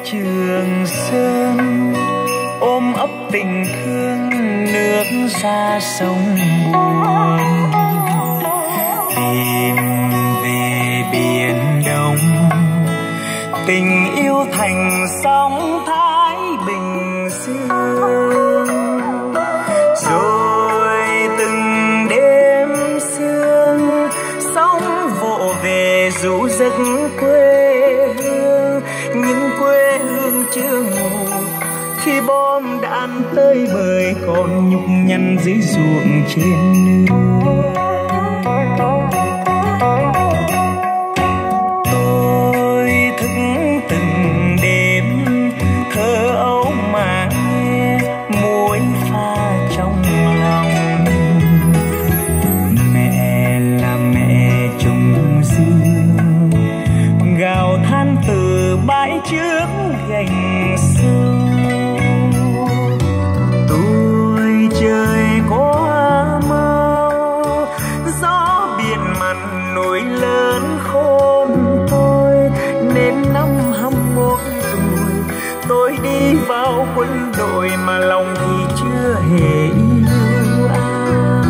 Trường Sơn ôm ấp tình thương nước xa sông buồn, tìm về biển Đông tình yêu thành sóng Thái Bình Dương. Rồi từng đêm sương sóng vỗ về ru giấc quê hương, những quê hương chưa ngủ khi bom đạn tới bời còn nhục nhằn dưới ruộng trên nương. Tôi thức từng đêm thơ ấu mà nghe muối pha trong lòng. Mẹ là mẹ trồng dưa, gào than từ bãi trước gành sâu. Tôi trời quá mau, gió biển mặn nổi lớn khôn tôi, nên năm 21 tuổi tôi đi vào quân đội mà lòng thì chưa hề yêu ai.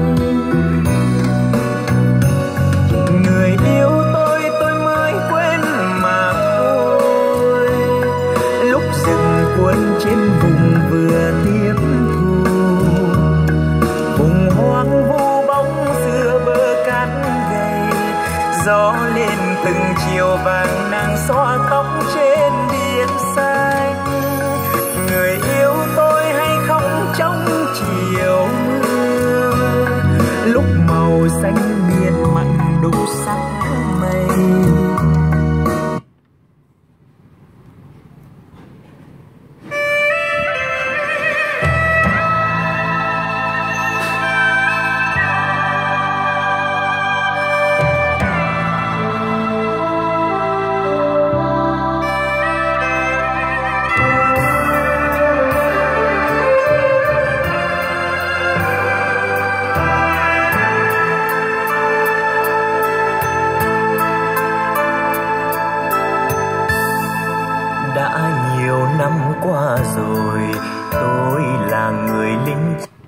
Người yêu tôi mới quên mà thôi, lúc dừng quân trên vùng vừa tiếp thu, vùng hoang vu bóng xưa bờ cát gầy, gió lên từng chiều vàng nàng xõa tóc trên biển xanh. Người yêu tôi hay không trong chiều mưa, lúc màu xanh biển mặn đủ sắc mây. Đã nhiều năm qua rồi, tôi là người lính